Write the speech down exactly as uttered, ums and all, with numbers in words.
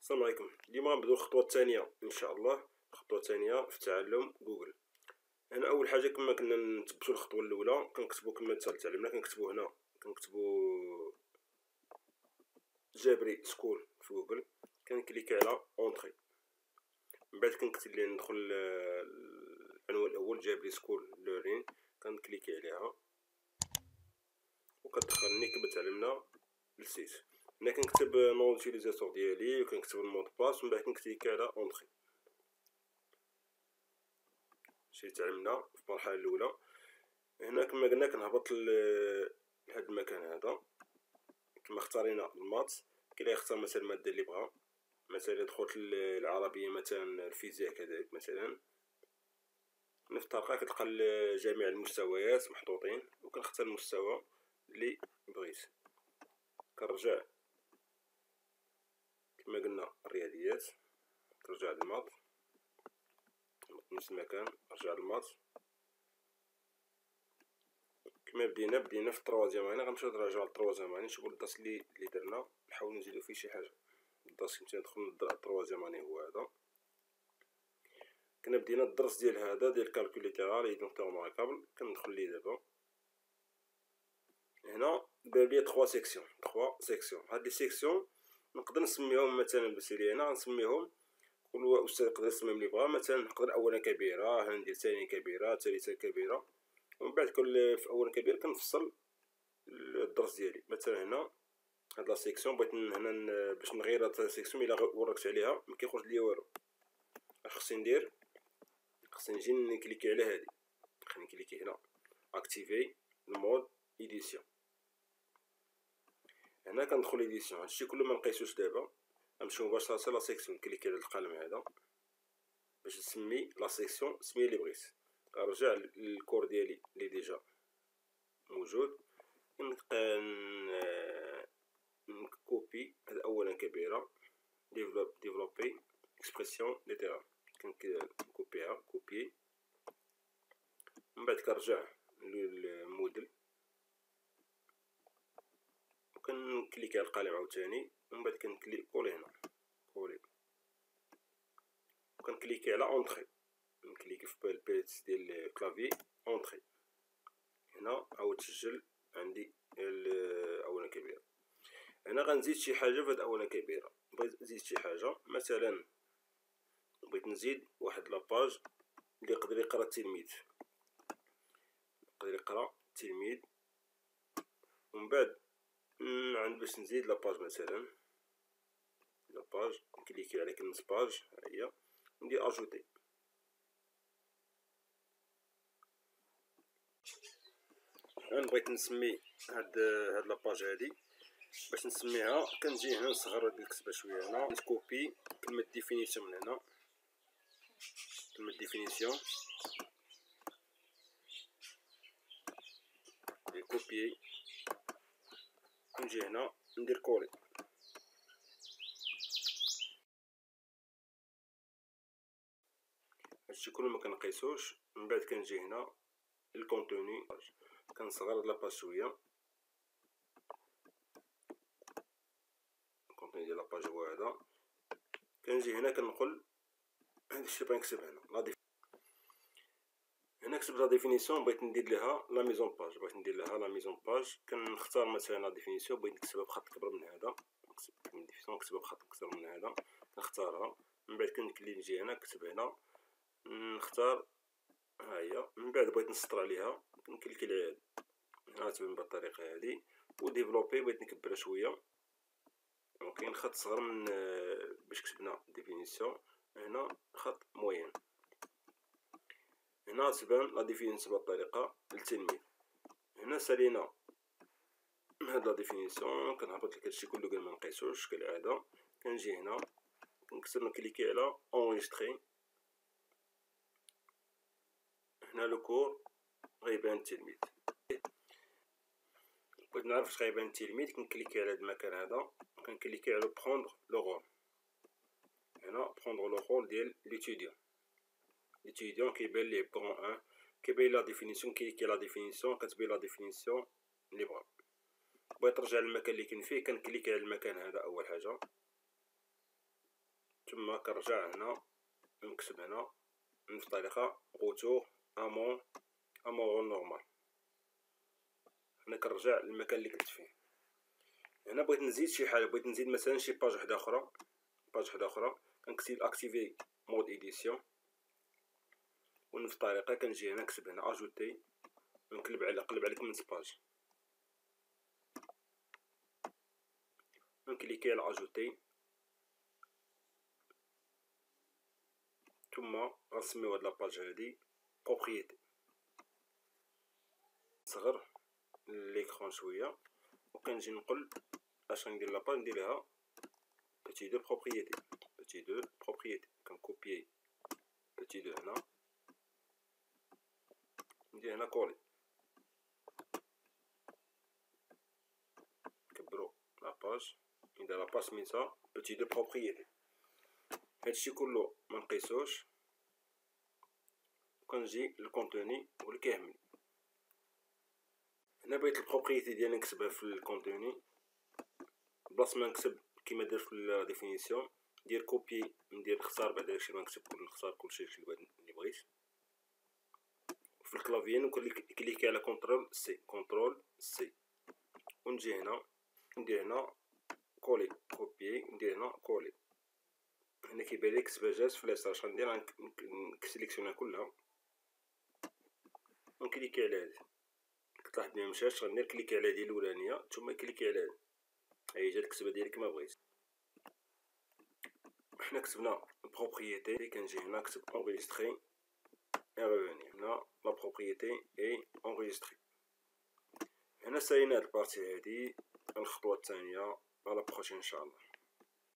السلام عليكم. اليوم غنبداو الخطوه الثانيه ان شاء الله. الخطوه الثانيه في تعلم جوجل. هنا اول حاجه كما كنا نثبتوا الخطوه الاولى كنكتبوا كما تعلمنا كنكتبوا هنا كنكتبوا جابري سكول في جوجل، كنكليكي على اونطري، من بعد كنكتب لي ندخل العنوان الاول جابري سكول ليرنين، كنكليكي عليها وكتدخلني كما تعلمنا للسيت. هنا كنكتب نون يوتيليزاتور ديالي وكنكتب المود باس، ومن بعد كنكليكي على اونطري. شي تعلمنا في المرحله الاولى. هنا كما قلنا كنهبط لهاد المكان هذا، كما اختارينا المات كاين اللي يختار مثلا الماده اللي بغا، مثلا دخلت العربيه مثلا الفيزياء كذلك مثلا، نفس الطريقه كتلقى جميع المستويات محطوطين وكنختار المستوى اللي بغيت. كنرجع كما قلنا الرياضيات، كنرجع للمات نفس المكان، نرجع للمات كما بدينا بدينا في التروازيام. هنا غنمشيو نراجعو التروازيام، نشوفو الدرس اللي اللي درنا، نحاولو نزيدو فيه شي حاجه. الدرس كنت ندخل التروازيام راني هو هذا. كنا بدينا الدرس ديال هذا ديال كالكول ليترال ايدونتيغ ماركابل، كندخل ليه دابا. هنا بان لي ثلاثة سيكسيون ثلاثة سيكسيون. هاد لي سيكسيون نقدر نسميهم مثلا بسيري، هنا غنسميهم كل استاذ يقدر يسميهم اللي بغا. مثلا نقدر اولا كبيره، هنا ندير ثاني كبيره، ثالثه كبيره، ومن بعد كل في اولا كبيره كنفصل الدرس ديالي. مثلا هنا هاد لا سيكسيون بغيت هنا باش نغير هاد لا سيكسيون الا وركت عليها ما كيخرج ليا والو. اش خصني ندير؟ خصني نجي نكليكي على هادي، خليني نكليكي هنا اكتيفي المود ايديسيون. هنا كندخل ايديسيون. هادشي كله ما نقيسوش دابا، نمشيو مباشره لا سيكسيون، نكليكي على القلم هذا باش نسمي لا سيكسيون السميه اللي بغيت. كنرجع للكور ديالي اللي ديجا موجود، كنبقى نكوبي هاد اولا كبيره ديفلوب ديفلوبي اكسبرسيون ليترال، كنكوبيها كوبي، من بعد كنرجع للموديل وكنكليكي على القلم عاوتاني، ومن بعد كنكليك كولي هنا كولي وكنكليكي على اونطري، نكليكي في البيت ديال الكلافي اونطري. هنا عاود تسجل عندي اولا كبيره. هنا غنزيد شي حاجه في هاد اولا كبيره، بغيت نزيد شي حاجه مثلا بغيت نزيد واحد لاباج اللي يقدر يقرا التلميذ، يقدر يقرا التلميذ، ومن بعد عند باش نزيد لاباج مثلا لاباج نكليكي على كلمه باج هي وندير اجوتي. انا بغيت نسمي هاد هاد لاباج هادي، باش نسميها كنجي هنا نصغر هاد الكتابه شويه، هنا نكوبي كلمه ديفينيسيون من هنا، كلمه ديفينيسيون كوبيي، نجي هنا ندير كولي. هادشي كله ما كنقيسوش. من بعد كنجي هنا الكونتوني، كنصغر لاباج شويه، الكونتوني ديال لاباج هو هذا. كنجي هنا كنقول هادشي بغيت نكتب هنا لا، هنا كتبت لا ديفينيسيون بغيت ندير لها لا ميزون باج، بغيت ندير لها لا ميزون باج. كنختار مثلا لا ديفينيسيون بغيت نكتبها بخط كبر من هذا، نكتب ديفينيسيون نكتبها بخط كبر من هذا، كنختارها. من بعد كنكلي نجي هنا نكتب هنا نختار ها هي. من بعد بغيت نسطر عليها نكليكي على هادي، ها تبان بهاد الطريقه هادي. وديفلوبي بغيت نكبرها شويه، كاين خط صغر من باش كتبنا ديفينيسيون، هنا خط موين. هنا تبان لا ديفينيسيون بهاد الطريقه للتلميذ. هنا سالينا هاد لا ديفينيسيون، كنهبط لك هادشي كله قبل ما نقيسوش كالعاده. كنجي هنا كنكسر نكليكي على اونجستري. هنا لو كور غيبان التلميذ، بغيت نعرف واش غيبان التلميذ كنكليكي على هاد المكان هذا، كنكليكي على بروندر لو رول. هنا بروندر لو رول ديال ليتيديون، ليتيديون كيبان ليه بون واحد، كيبان لا ديفينيسيون، كيليكي لا ديفينيسيون كتبين لا ديفينيسيون اللي بغا. بغيت نرجع للمكان اللي كاين فيه، كنكليكي على المكان هذا اول حاجه، ثم كنرجع هنا نكتب هنا بنفس الطريقة غوتور امون امون نورمال. هنا كنرجع للمكان اللي كنت فيه. هنا بغيت نزيد شي حاجة، بغيت نزيد مثلا شي باج وحدة أخرى، باج وحدة أخرى كنكتب اكتيفي مود إديسيون، ونفس الطريقة كنجي هنا نكتب هنا اجوتي ونقلب على نقلب على كمنت باج، نكليكي على اجوتي ثم غنسميو هاد لاباج هادي بروبريتي. نصغر ليكرون شوية وكنجي نقول اش غندير لاباج ندير لها بيتي دو بروبريتي، بيتي دو بروبريتي، كنكوبيي بيتي دو هنا ندير هنا كولي، نكبرو لاباج ندير لاباج سميتها بيتي دو بروبريتي. هادشي كله منقيسوش وكنجي للكونتوني واللي كيهمني. هنا بغيت البروبريتي ديالي نكتبها في الكونتوني، بلاص ما نكتب كيما دير في لا ديفينيسيون ندير كوبي، ندير نختار بعد داكشي ما نكتب كل نختار كلشي اللي بغيت. في الكلافيي نكليكي على كونترول سي، كونترول سي، ونجي هنا ندير هنا كولي كوبيي، ندير هنا كولي. هنا كيبان لي كتبه جات في ليسار، اش غندير نسيليكسيونها كلها ونكليكي على هادي. كتلاحظ بلي مشاتش، غندير كليكي على هادي الاولانيه ثم كليكي على هادي، هاهي جات الكتبه ديالي كما بغيت. حنا كتبنا بروبريتي، كنجي هنا نكتب انغيستري اي ريفوني. هنا لا بروبريتي اي انغيستري. هنا سالينا هاد البارتي هادي. الخطوه الثانيه على بروشين ان شاء الله.